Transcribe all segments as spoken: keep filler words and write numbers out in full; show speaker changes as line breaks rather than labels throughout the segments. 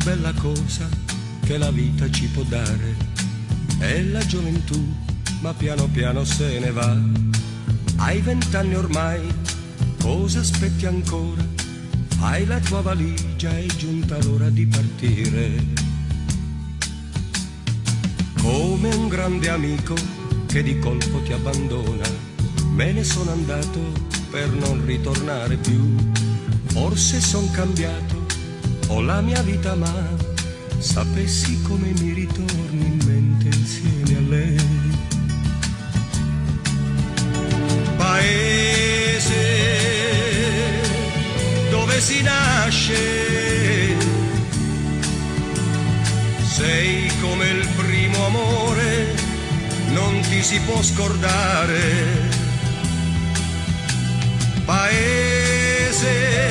bella cosa che la vita ci può dare è la gioventù, ma piano piano se ne va. Hai vent'anni ormai, cosa aspetti ancora? Fai la tua valigia, è giunta l'ora di partire. Come un grande amico che di colpo ti abbandona, me ne sono andato per non ritornare più. Forse son cambiato, ho la mia vita, ma sapessi come mi ritorni in mente insieme a lei. Paese dove si nasce, sei come il primo amore, non ti si può scordare. Paese,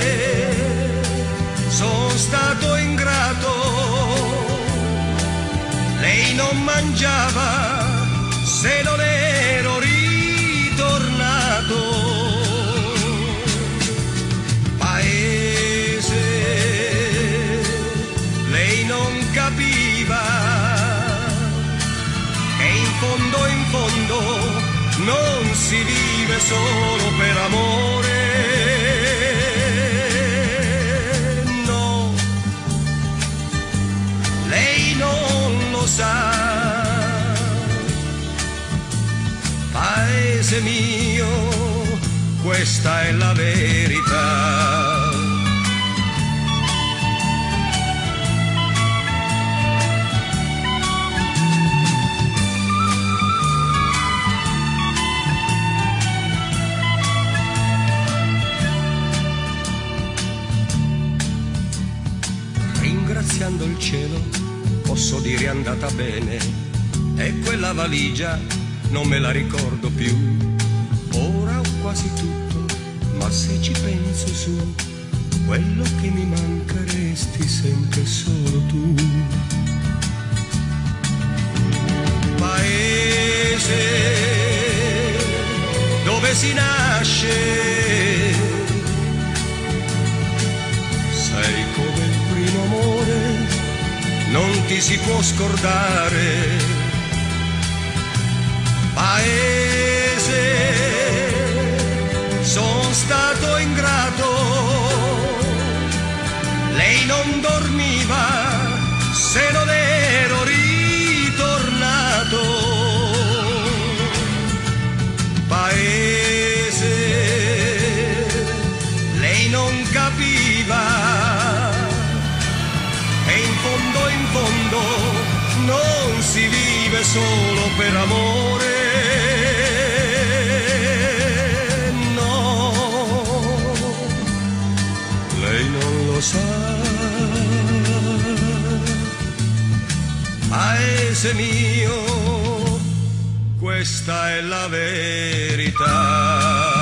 son stato ingrato, lei non mangiava se non ero ritornato. Paese, lei non capiva che in fondo, in fondo, non si vive solo per amore. No, lei non lo sa. Paese mio, questa è la verità. Ringraziando il cielo posso dire è andata bene, e quella valigia non me la ricordo più. Ora ho quasi tutto, ma se ci penso su, quello che mi manca resti sempre solo tu. Paese dove si nasce, sei come il primo amore, non ti si può scordare. Paese, son stato ingrato, lei non dormiva se non ero ritornato. Paese, lei non capiva che in fondo, in fondo, non si vive solo per amore. Lo sa, paese mio, questa è la verità.